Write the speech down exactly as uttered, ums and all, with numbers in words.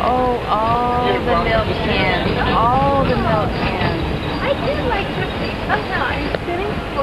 Oh, all the milk cans. All the milk cans. I do like Trixie. Oh no, are you kidding?